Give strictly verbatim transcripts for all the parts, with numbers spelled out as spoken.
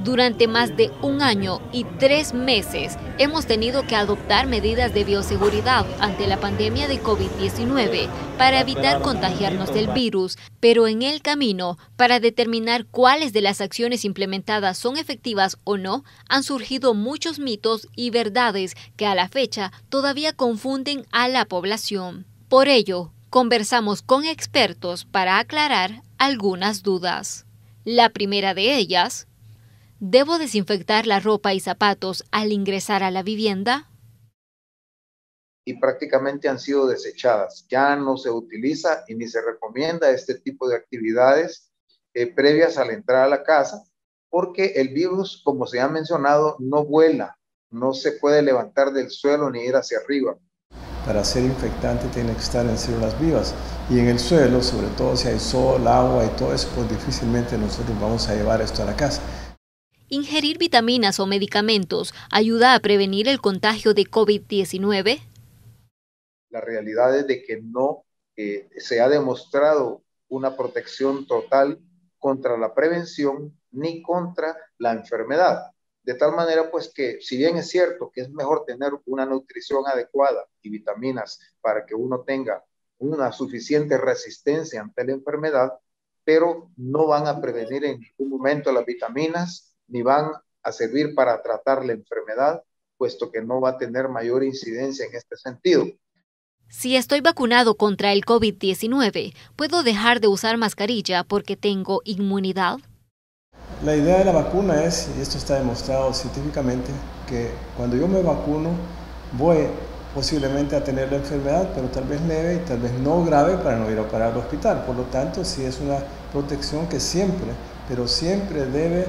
Durante más de un año y tres meses hemos tenido que adoptar medidas de bioseguridad ante la pandemia de COVID diecinueve para evitar contagiarnos del virus, pero en el camino, para determinar cuáles de las acciones implementadas son efectivas o no, han surgido muchos mitos y verdades que a la fecha todavía confunden a la población. Por ello, conversamos con expertos para aclarar algunas dudas. La primera de ellas: ¿debo desinfectar la ropa y zapatos al ingresar a la vivienda? Y prácticamente han sido desechadas. Ya no se utiliza y ni se recomienda este tipo de actividades eh, previas a la entrada a la casa, porque el virus, como se ha mencionado, no vuela, no se puede levantar del suelo ni ir hacia arriba. Para ser infectante tiene que estar en células vivas, y en el suelo, sobre todo si hay sol, agua y todo eso, pues difícilmente nosotros vamos a llevar esto a la casa. ¿Ingerir vitaminas o medicamentos ayuda a prevenir el contagio de COVID diecinueve? La realidad es de que no eh, se ha demostrado una protección total contra la prevención ni contra la enfermedad. De tal manera, pues, que si bien es cierto que es mejor tener una nutrición adecuada y vitaminas para que uno tenga una suficiente resistencia ante la enfermedad, pero no van a prevenir en ningún momento las vitaminas, ni van a servir para tratar la enfermedad, puesto que no va a tener mayor incidencia en este sentido. Si estoy vacunado contra el COVID diecinueve, ¿puedo dejar de usar mascarilla porque tengo inmunidad? La idea de la vacuna es, y esto está demostrado científicamente, que cuando yo me vacuno voy posiblemente a tener la enfermedad, pero tal vez leve y tal vez no grave, para no ir a parar al hospital. Por lo tanto, sí es una protección que siempre, pero siempre debe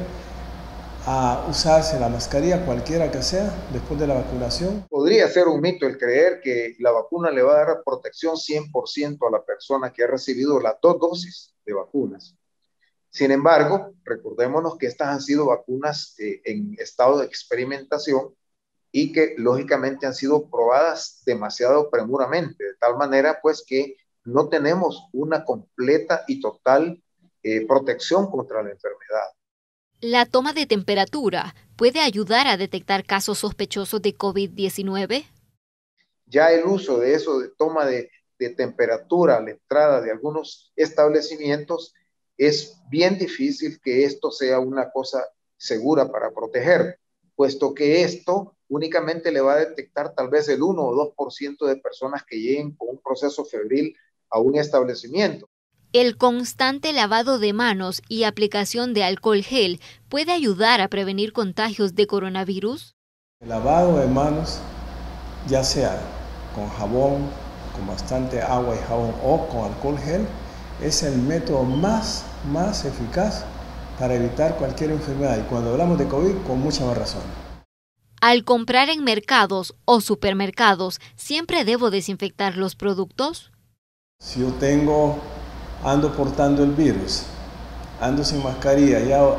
a usarse la mascarilla, cualquiera que sea, después de la vacunación. Podría ser un mito el creer que la vacuna le va a dar protección cien por ciento a la persona que ha recibido las dos dosis de vacunas. Sin embargo, recordémonos que estas han sido vacunas eh, en estado de experimentación y que lógicamente han sido probadas demasiado prematuramente, de tal manera pues que no tenemos una completa y total eh, protección contra la enfermedad. ¿La toma de temperatura puede ayudar a detectar casos sospechosos de COVID diecinueve? Ya el uso de eso, de toma de, de temperatura a la entrada de algunos establecimientos, es bien difícil que esto sea una cosa segura para proteger, puesto que esto únicamente le va a detectar tal vez el uno o dos por ciento de personas que lleguen con un proceso febril a un establecimiento. ¿El constante lavado de manos y aplicación de alcohol gel puede ayudar a prevenir contagios de coronavirus? El lavado de manos, ya sea con jabón, con bastante agua y jabón o con alcohol gel, es el método más, más eficaz para evitar cualquier enfermedad. Y cuando hablamos de COVID, con mucha más razón. Al comprar en mercados o supermercados, ¿siempre debo desinfectar los productos? Si yo tengo, ando portando el virus, ando sin mascarilla, ya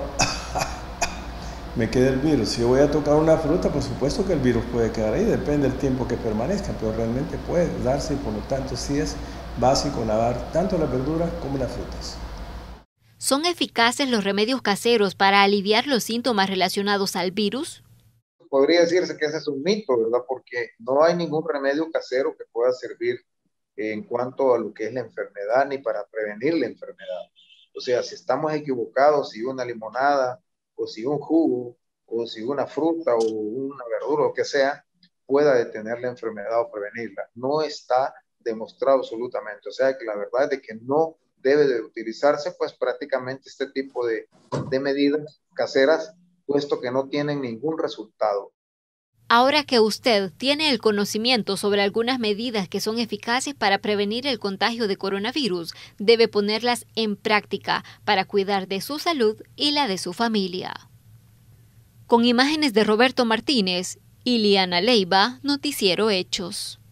me queda el virus. Si yo voy a tocar una fruta, por supuesto que el virus puede quedar ahí, depende del tiempo que permanezca, pero realmente puede darse y por lo tanto sí es básico lavar tanto las verduras como las frutas. ¿Son eficaces los remedios caseros para aliviar los síntomas relacionados al virus? Podría decirse que ese es un mito, ¿verdad? Porque no hay ningún remedio casero que pueda servir en cuanto a lo que es la enfermedad ni para prevenir la enfermedad. O sea, si estamos equivocados, si una limonada o si un jugo o si una fruta o una verdura o que sea pueda detener la enfermedad o prevenirla. No está demostrado absolutamente. O sea que la verdad es de que no debe de utilizarse pues prácticamente este tipo de, de medidas caseras, puesto que no tienen ningún resultado. Ahora que usted tiene el conocimiento sobre algunas medidas que son eficaces para prevenir el contagio de coronavirus, debe ponerlas en práctica para cuidar de su salud y la de su familia. Con imágenes de Roberto Martínez, Iliana Leiva, Noticiero Hechos.